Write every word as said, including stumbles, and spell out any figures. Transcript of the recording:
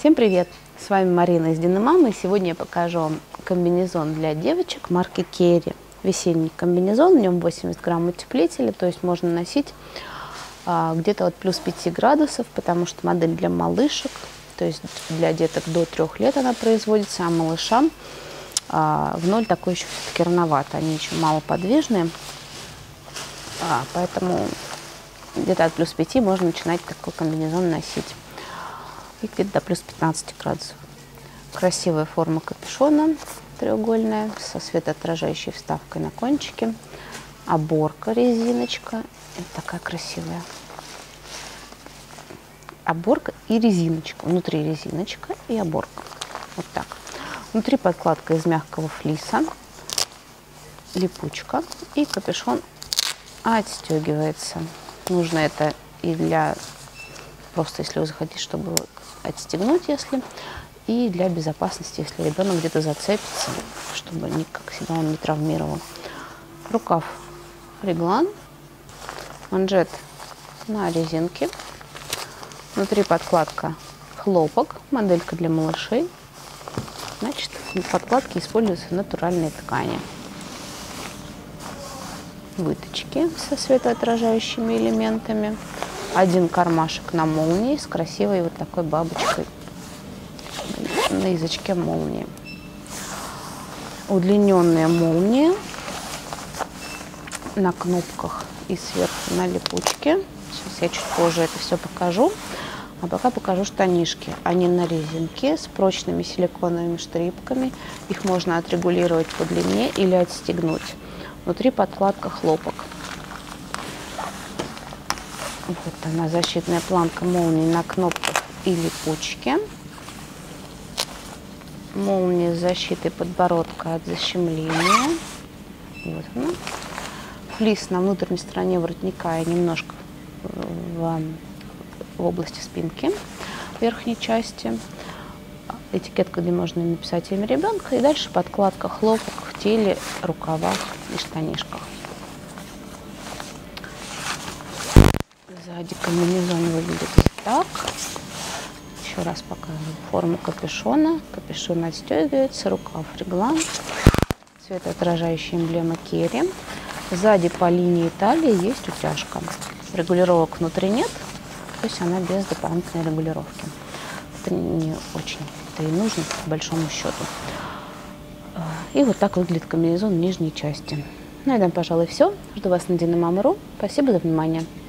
Всем привет! С вами Марина из Диномамы, и сегодня я покажу вам комбинезон для девочек марки Керри. Весенний комбинезон, в нем восемьдесят грамм утеплителя, то есть можно носить а, где-то от плюс пяти градусов, потому что модель для малышек, то есть для деток до трех лет она производится, а малышам а, в ноль такой еще все-таки рановато, они еще малоподвижные, а, поэтому где-то от плюс пяти можно начинать такой комбинезон носить. И где-то до плюс пятнадцати градусов. Красивая форма капюшона, треугольная, со светоотражающей вставкой на кончике. Оборка, резиночка. Это такая красивая. Оборка и резиночка. Внутри резиночка и оборка. Вот так. Внутри подкладка из мягкого флиса. Липучка. И капюшон отстегивается. Нужно это и для... Просто если вы захотите, чтобы отстегнуть, если, и для безопасности, если ребенок где-то зацепится, чтобы никак себя он не травмировал. Рукав реглан, манжет на резинке, внутри подкладка хлопок, моделька для малышей. Значит, в подкладке используются натуральные ткани. Выточки со светоотражающими элементами. Один кармашек на молнии с красивой вот такой бабочкой на язычке молнии. Удлиненная молния на кнопках и сверху на липучке. Сейчас я чуть позже это все покажу. А пока покажу штанишки. Они на резинке с прочными силиконовыми штрипками. Их можно отрегулировать по длине или отстегнуть. Внутри подкладка хлопок. Вот она, защитная планка молнии на кнопках и липучке. Молния с защитой подбородка от защемления. Вот она. Флис на внутренней стороне воротника и немножко в, в области спинки верхней части. Этикетка, где можно написать имя ребенка. И дальше подкладка хлопок в теле, рукавах и штанишках. Сзади комбинезон выглядит так. Еще раз показываю форму капюшона. Капюшон отстегивается, рукав реглан. Светоотражающая эмблема Керри. Сзади по линии талии есть утяжка. Регулировок внутри нет, то есть она без дополнительной регулировки. Это не очень-то и нужно, по большому счету. И вот так выглядит комбинезон в нижней части. На этом, пожалуй, все. Жду вас на Диномама точка ру. Спасибо за внимание.